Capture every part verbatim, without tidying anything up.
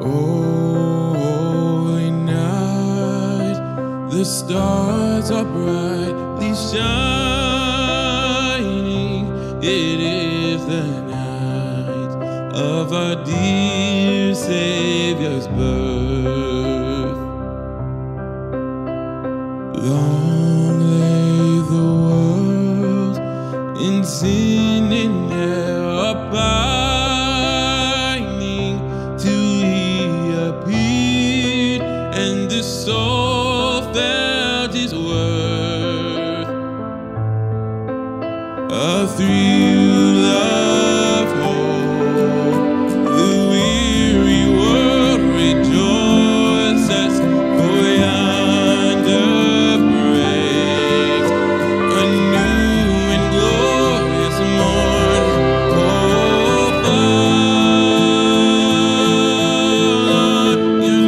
Holy night, the stars are brightly shining. It is the night of our dear Savior's birth. Long lay the world in sin and error pining, till he appeared and the soul felt his worth. A thrill of hope, the weary world rejoices, for yonder breaks a new and glorious morn. Oh, fall on your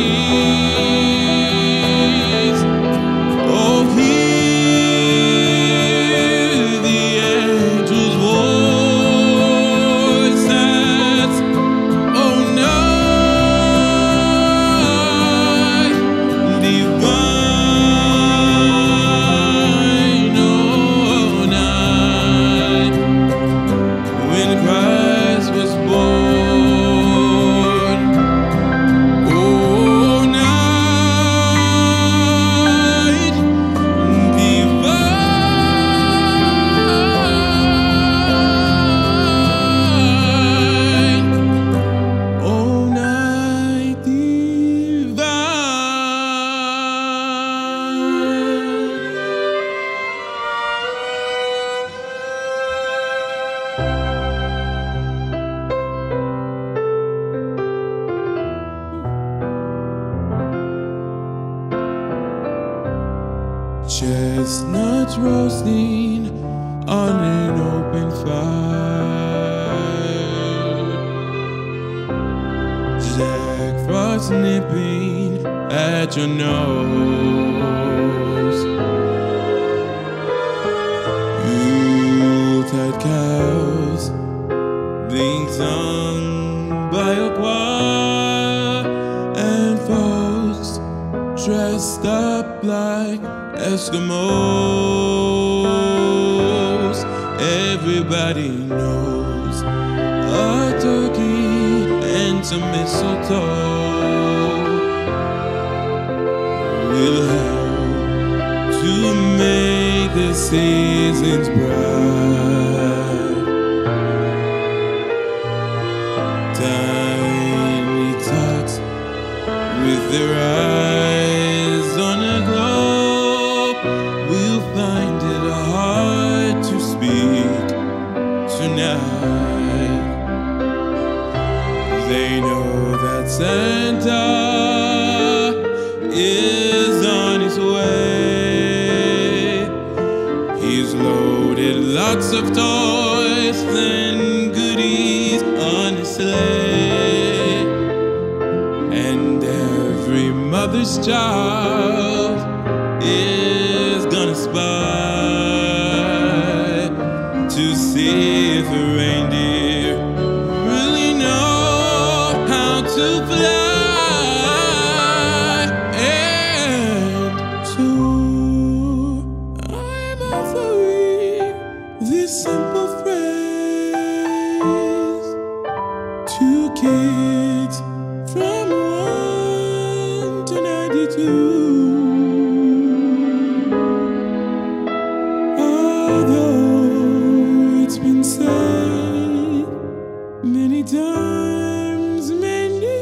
knees. Oh, hear the angels' voices. Oh, night divine, oh, night when Christ was born. Oh, night divine. Oh, night divine. Chestnuts roasting on an open fire, Jack Frost nipping at your nose, Yuletide carols being sung by a choir, and folks dressed up like Eskimos. Everybody knows a turkey and some mistletoe will help to make the seasons bright. Tiny tots with their eyes on a globe will find it hard to speak tonight. They know that Santa is on his way. He's loaded lots of toys and goodies on his sleigh, and every mother's child is gonna spy to see if a reindeer really know how to fly. And so I'm offering this simple phrase to kids from one to ninety-two. Although it's been said many times, many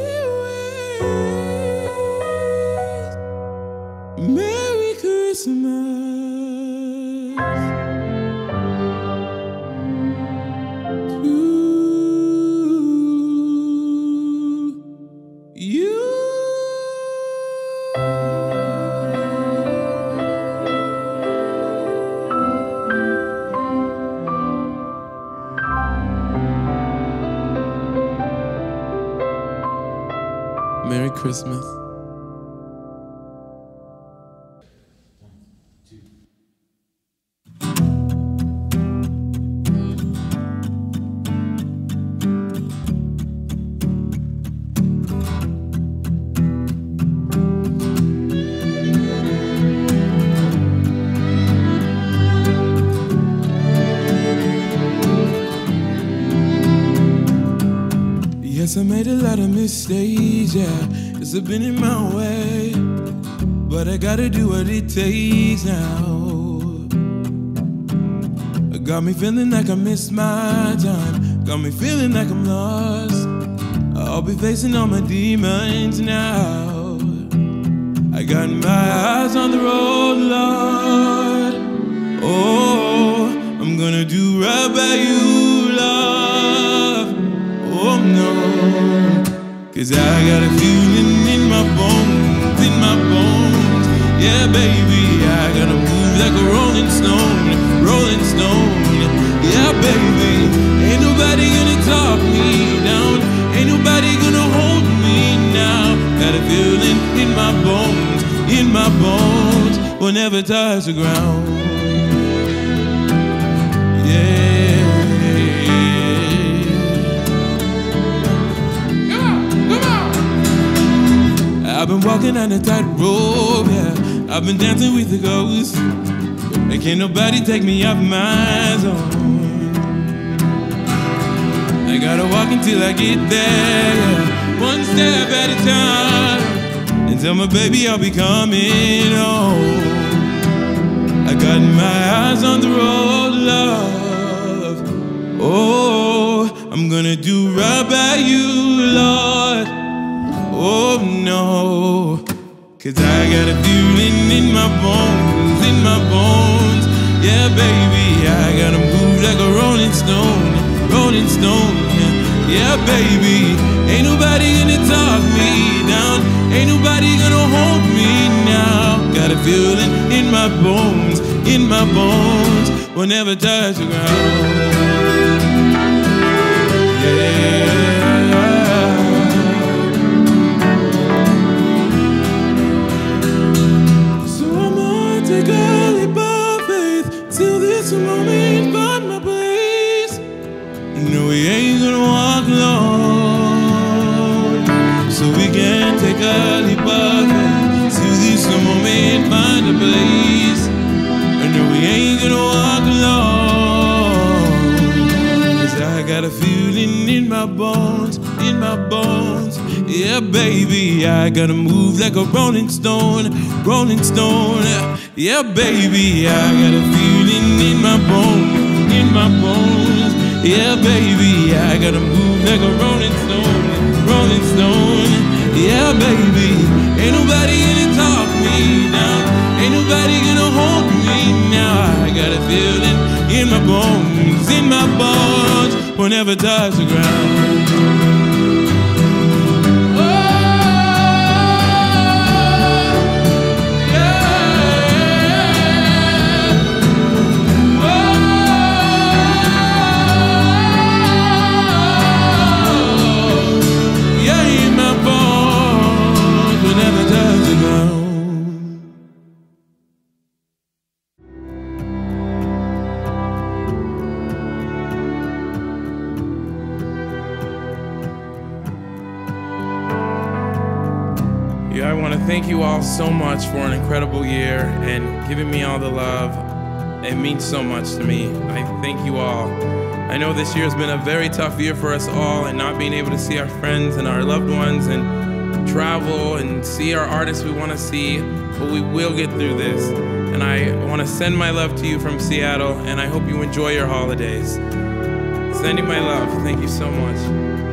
ways, Merry Christmas to you. Merry Christmas. Guess I made a lot of mistakes, yeah. It's been in my way, but I gotta do what it takes now. It got me feeling like I missed my time. Got me feeling like I'm lost. I'll be facing all my demons now. I got my eyes on the road, Lord. Oh, I'm gonna do right by you, Lord. Oh no, 'cause I got a feeling in my bones, in my bones. Yeah, baby, I gotta move like a rolling stone, rolling stone. Yeah, baby, ain't nobody gonna talk me down. Ain't nobody gonna hold me now. Got a feeling in my bones, in my bones. Will never touch the ground. Yeah. I've been walking on a tightrope, yeah. I've been dancing with the ghosts. And can't nobody take me off my zone. I gotta walk until I get there, yeah. One step at a time. And tell my baby I'll be coming home. I got my eyes on the road, love. Oh, I'm gonna do right by you, Lord. Oh no, 'cause I got a feeling in my bones, in my bones. Yeah, baby, I gotta move like a rolling stone, rolling stone. Yeah, baby, ain't nobody gonna talk me down. Ain't nobody gonna hold me now. Got a feeling in my bones, in my bones. Will never touch the ground. Yeah. Take a leap of faith till this moment find my place. No, we ain't gonna walk alone. So we can take a leap of faith till this moment find a place. No, we ain't gonna walk alone. 'Cause I got a feeling in my bones, in my bones. Yeah, baby, I gotta move like a rolling stone, rolling stone. Yeah, baby, I got a feeling in my bones, in my bones. Yeah, baby, I gotta move like a rolling stone, rolling stone. Yeah, baby, ain't nobody gonna talk me down. Ain't nobody gonna hold me now. I got a feeling in my bones, in my bones. Will never touch the ground. Thank you all so much for an incredible year and giving me all the love. It means so much to me. I thank you all. I know this year has been a very tough year for us all, and not being able to see our friends and our loved ones and travel and see our artists we want to see, but we will get through this. And I want to send my love to you from Seattle, and I hope you enjoy your holidays. Sending my love. Thank you so much.